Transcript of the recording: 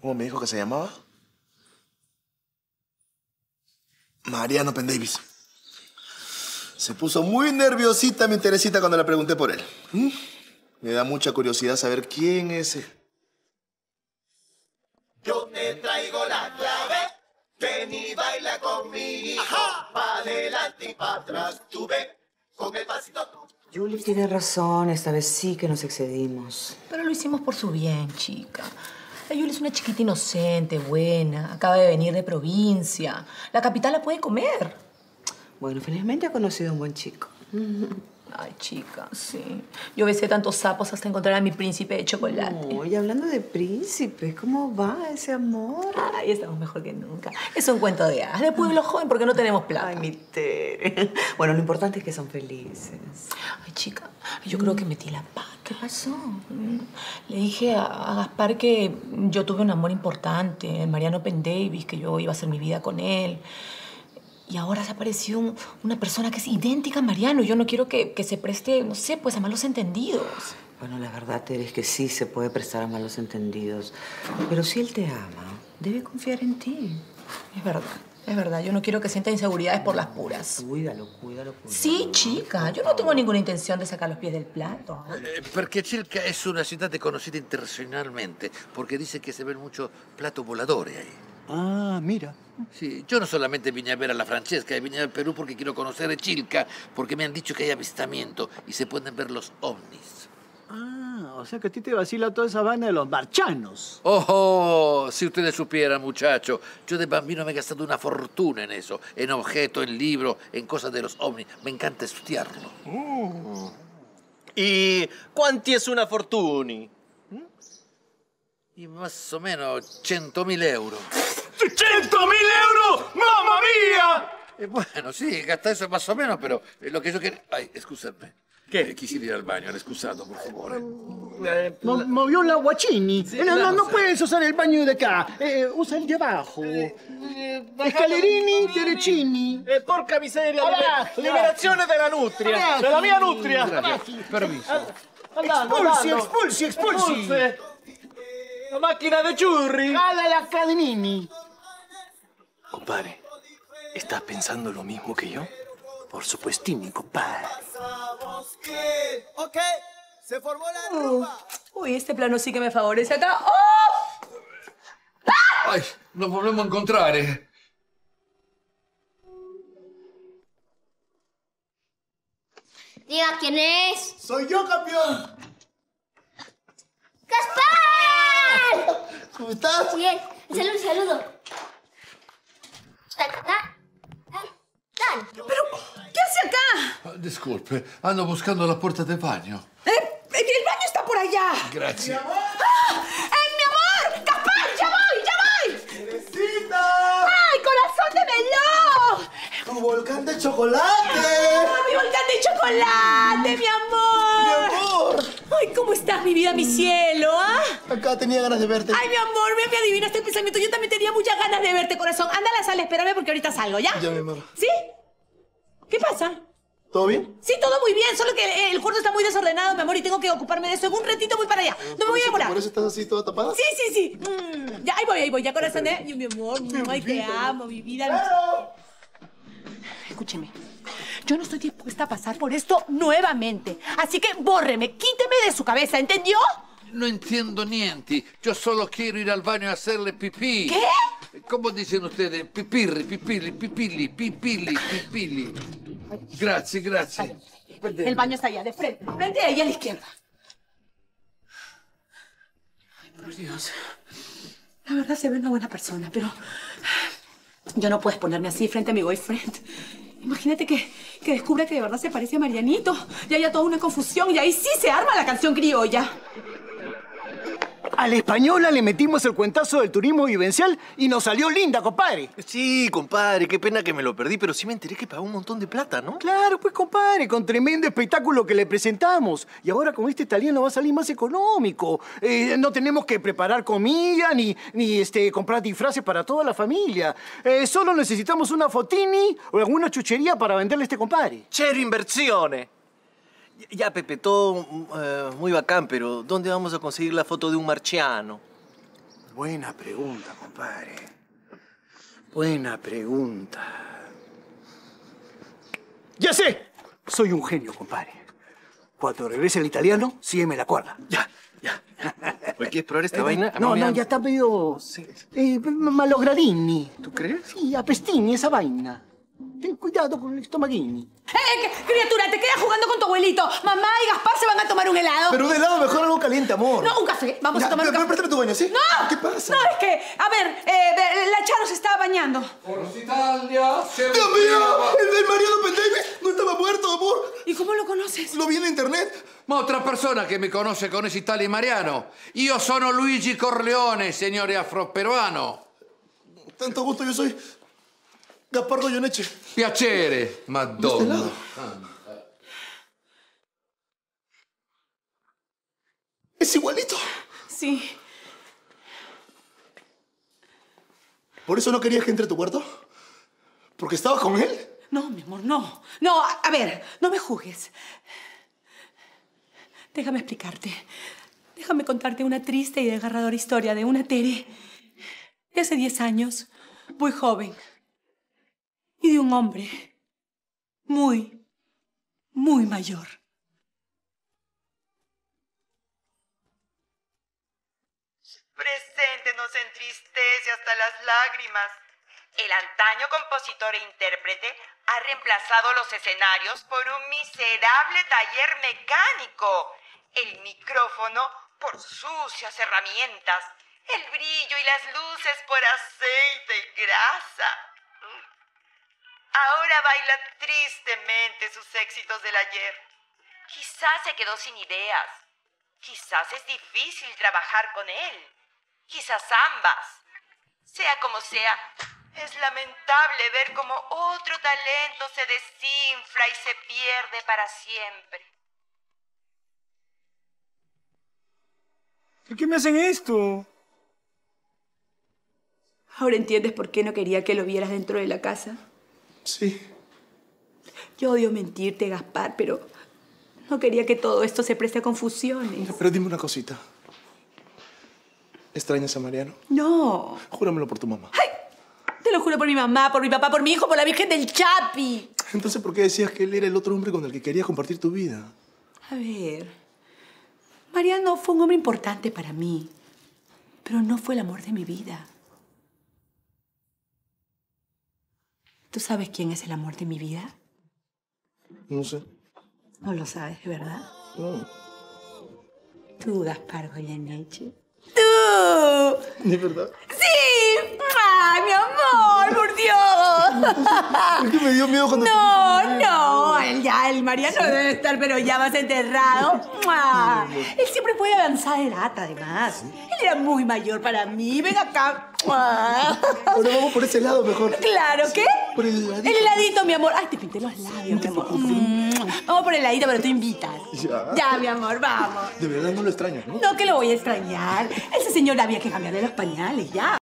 ¿Cómo me dijo que se llamaba? Mariano Pendavis. Se puso muy nerviosita mi Teresita cuando le pregunté por él. Me da mucha curiosidad saber quién es él. Yo te traigo la clave, ven y baila conmigo. Pa' adelante y pa' atrás, tú ven, con el pasito tú. Julie tiene razón, esta vez sí que nos excedimos. Pero lo hicimos por su bien, chica. La Julie es una chiquita inocente, buena. Acaba de venir de provincia. La capital la puede comer. Bueno, felizmente ha conocido a un buen chico. Ay, chica, sí. Yo besé tantos sapos hasta encontrar a mi príncipe de chocolate. Y hablando de príncipes, ¿cómo va ese amor? Ay, estamos mejor que nunca. Es un cuento de hadas, de pueblo joven, porque no tenemos plata. Ay, mi Tere. Bueno, lo importante es que son felices. Ay, chica, yo creo que metí la pata. ¿Qué pasó? Le dije a Gaspar que yo tuve un amor importante, el Mariano Pendavis, que yo iba a hacer mi vida con él. Y ahora se apareció una persona que es idéntica a Mariano. Yo no quiero que se preste, no sé, pues a malos entendidos. Bueno, la verdad, Tere, es que sí se puede prestar a malos entendidos. Pero si él te ama, debe confiar en ti. Es verdad. Es verdad, yo no quiero que sienta inseguridades por las puras. Cuídalo, cuídalo. Sí, chica, yo no tengo ninguna intención de sacar los pies del plato. Perché Chilca es una ciudad conocida internacionalmente, porque dice que se ven muchos platos voladores ahí. Ah, mira. Sí, yo no solamente vine a ver a la Francesca, vine al Perú porque quiero conocer Chilca, porque me han dicho que hay avistamiento y se pueden ver los ovnis. Ah, o sea que a ti te vacila toda esa vaina de los marchanos. Oh, si ustedes supieran, muchacho, yo de bambino me he gastado una fortuna en eso, en objetos, en libros, en cosas de los ovnis. Me encanta estudiarlo. ¿Y cuánti es una fortuni? Y más o menos 100.000 euros. ¡100.000 euros! ¡Mamma mía! Bueno, sí, gasta eso más o menos, pero lo que yo quiero... Ay, scusami. ¿Qué? Quisiera ir al baño, excusado, por favore. Movió la guachini. No puedes usar el baño de acá. Usa el de abajo. Escalerini, derecini. Porca miseria, Abajo, liberazione della nutria. Abajo. Della mia nutria. Permiso. Expulsi. Expulse. La macchina de churri. Jala la cadenini. Compadre, ¿estás pensando lo mismo que yo? Por supuestini, compadre. Ok, se formó la rumba. Uy, este plano sí que me favorece acá. ¡Oh! Ay, nos volvemos a encontrar, ¿eh? Diga quién es. ¡Soy yo, campeón! ¡Gaspar! ¿Cómo estás? Bien, saludo. ¿Pero qué hace acá? Disculpe, ando buscando la puerta del baño. El baño está por allá. Gracias. ¡Ah! ¡Mi amor! ¡Gaspar! ¡Ya voy! ¡Teresita! ¡Ay, corazón de melón! ¡Tu volcán de chocolate! ¡Mi volcán de chocolate, mi amor! ¡Mi amor! ¡Ay, cómo estás, mi vida, mi cielo! ¿Ah? Acá tenía ganas de verte. Ay, mi amor, me adivinaste el pensamiento. Yo también tenía muchas ganas de verte, corazón. Anda a la sala, espérame porque ahorita salgo, ¿ya? Ya, mi amor. ¿Sí? ¿Qué pasa? ¿Todo bien? Sí, todo muy bien, solo que el cuarto está muy desordenado, mi amor, y tengo que ocuparme de eso. En un ratito voy para allá. No me voy a demorar. ¿Por eso estás así toda tapada? Sí. Ya, ahí voy, ya, corazón, ¿eh? Mi amor, ay, te amo, mi vida. Escúcheme. Yo no estoy dispuesta a pasar por esto nuevamente. Así que bórreme, quíteme de su cabeza, ¿entendió? No entiendo niente. Yo solo quiero ir al baño a hacerle pipí. ¿Qué? ¿Cómo dicen ustedes? Pipirri, pipilli. Gracias. El baño está allá, de frente. Frente a ella a la izquierda. Ay, por Dios. La verdad se ve una buena persona, pero... yo no puedo ponerme así frente a mi boyfriend. Imagínate que descubra que de verdad se parece a Marianito. Y haya toda una confusión y ahí sí se arma la canción criolla. A la española le metimos el cuentazo del turismo vivencial y nos salió linda, compadre. Sí, compadre, qué pena que me lo perdí, pero sí me enteré que pagó un montón de plata, ¿no? Claro, pues, compadre, con tremendo espectáculo que le presentamos. Y ahora con este italiano va a salir más económico. No tenemos que preparar comida ni comprar disfraces para toda la familia. Solo necesitamos una fotini o alguna chuchería para venderle a este compadre. Cero inversione. Ya, Pepe, todo muy bacán, pero ¿dónde vamos a conseguir la foto de un marciano? Buena pregunta, compadre. Buena pregunta. ¡Ya sé! Soy un genio, compadre. Cuando regrese el italiano, sígueme la cuerda. Ya. Oye, ¿quieres probar esta vaina? No, ya está medio... malogradini. ¿Tú crees? Sí, apestini esa vaina. Ten cuidado con el estomaguini. Criatura, te quedas jugando con tu abuelito. Mamá y Gaspar se van a tomar un helado. Pero un helado mejor algo caliente, amor. No, un café. Vamos a tomar un café. Préstame tu baño, ¿sí? ¡No! ¿Qué pasa? No, es que, a ver, la Charo se estaba bañando. Forza Italia, ¡Dios mío! ¡El Mariano Pendavis no estaba muerto, amor! ¿Y cómo lo conoces? Lo vi en internet. Ma otra persona che mi conosce con Italia Mariano. Io sono Luigi Corleone, signore afroperuano. Tanto gusto, yo soy Gaspar Goyeneche. Piacere, Madonna. Es igualito. Sí. ¿Por eso no querías que entre a tu cuarto? ¿Porque estabas con él? No, mi amor, no. No, a ver, no me juzgues. Déjame explicarte. Déjame contarte una triste y desgarradora historia de una Tere de hace 10 años, muy joven, y de un hombre muy, muy mayor. Presente nos entristece hasta las lágrimas. El antaño compositor e intérprete ha reemplazado los escenarios por un miserable taller mecánico. El micrófono por sucias herramientas. El brillo y las luces por aceite y grasa. Ahora baila tristemente sus éxitos del ayer. Quizás se quedó sin ideas. Quizás es difícil trabajar con él. Quizás ambas. Sea como sea, es lamentable ver cómo otro talento se desinfla y se pierde para siempre. ¿Por qué me hacen esto? ¿Ahora entiendes por qué no quería que lo vieras dentro de la casa? Sí. Yo odio mentirte, Gaspar, pero no quería que todo esto se preste a confusiones. Pero dime una cosita. ¿Extrañas a Mariano? No. Júramelo por tu mamá. ¡Ay! Te lo juro por mi mamá, por mi papá, por mi hijo, por la Virgen del Chapi. Entonces, ¿por qué decías que él era el otro hombre con el que querías compartir tu vida? A ver, Mariano fue un hombre importante para mí, pero no fue el amor de mi vida. ¿Tú sabes quién es el amor de mi vida? No sé. No lo sabes, ¿verdad? No. Tú, Gaspar Goyeneche. ¡Tú! ¿De verdad? ¡Sí! ¡Ay, mi amor, por Dios! Es que me dio miedo cuando... No, el Mariano debe estar, pero ya más enterrado. Él siempre fue de avanzada edad, además. Él era muy mayor para mí. Ven acá. Ahora vamos por ese lado mejor. Claro, ¿qué? Por el heladito. El heladito, mi amor. Ay, te pinté los labios, mi amor. Vamos por el heladito, pero tú invitas. Ya, mi amor, vamos. De verdad no lo extrañas, ¿no? No, que lo voy a extrañar. Ese señor había que cambiarle los pañales, ya.